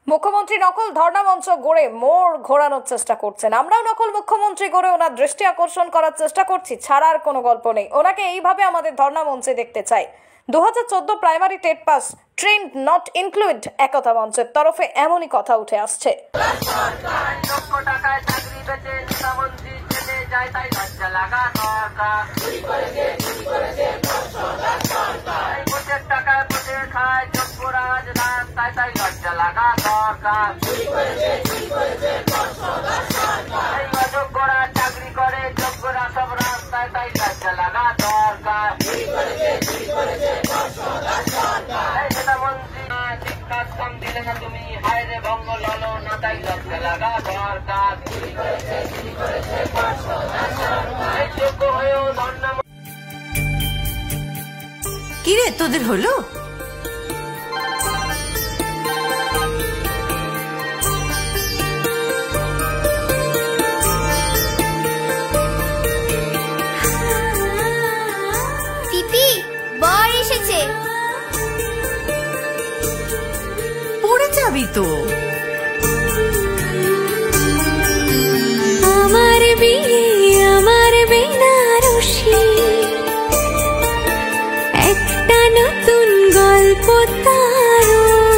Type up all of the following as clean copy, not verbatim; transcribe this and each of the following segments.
মুখ্যমন্ত্রী নকল ধর্ণা মঞ্চ গড়ে মোড় ঘোরানোর চেষ্টা করছেন। আমরাও নকল মুখ্যমন্ত্রী গড়ে ওনার দৃষ্টি আকর্ষণ করার চেষ্টা করছি, ছাড়ার কোনো গল্প নেই। ওনাকে এইভাবে আমাদের ধর্ণা মঞ্চে দেখতে চাই। 2014 primary TET pass trained not include একতা মঞ্চের তরফে এমনই কথা উঠে আসছে। চাকরি করে যোগ্যরা সব রাস্তায়, তাই লজ্জা লাগা দরকার। শিক্ষা কম দিলে না তুমি, হায়রে ভঙ্গ ললো না, তাই লজ্জা লাগা দরকার। যোগ্য হয়েও ধর্ণা। কিরে তোদের হলো? পড়ে যাবি তো। আমার বিয়ে, আমার বেনারসি, একটা নতুন গল্প তার,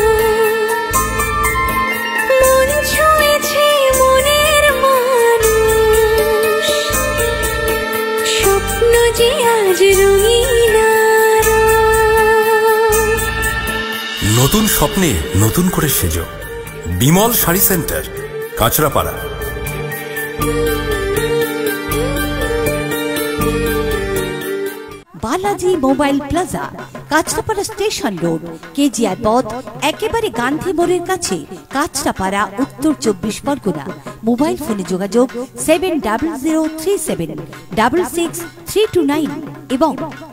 মন ছুঁয়েছে মনের মানুষ, স্বপ্ন যে আজ রঙিন। নতুন স্বপ্নে নতুন করে সেজো। Bimal sari centre, Kanchrapara. Balaji mobile plaza, Kanchrapara station road, KGR পথ, একেবারে গান্ধী মোড়ের কাছে, কাঁচরাপাড়া, উত্তর 24 পরগনা। মোবাইল ফোনে যোগাযোগ 7003766329 এবং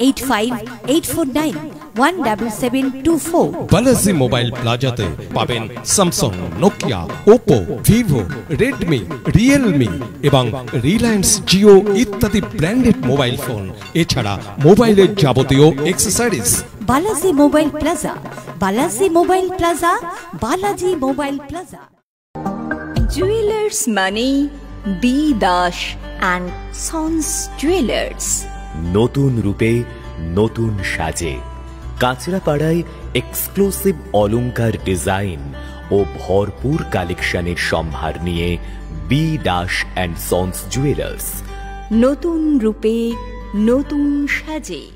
8584917724। বালাজি মোবাইল প্লাজাতে পাবেন Samsung, Nokia, Oppo, Vivo, Redmi, Realme এবং রিলায়েন্স জিও ইত্যাদি ব্র্যান্ডেড মোবাইল ফোন, এছাড়া মোবাইলের যাবতীয় accessories. Balaji mobile plaza, Balaji mobile plaza, Balaji mobile plaza. Jewellers মানে B Das and sons jewellers. নতুন রূপে নতুন সাজে কাঁচরাপাড়ায় এক্সক্লুসিভ অলংকার ডিজাইন ও ভরপুর কালেকশনের সম্ভার নিয়ে B Das and sons jewellers. নতুন রূপে নতুন সাজে।